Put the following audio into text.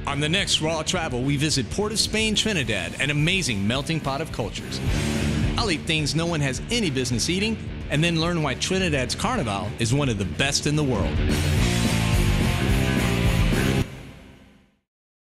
On the next Raw Travel, we visit Port of Spain, Trinidad, an amazing melting pot of cultures. I'll eat things no one has any business eating, and then learn why Trinidad's Carnival is one of the best in the world.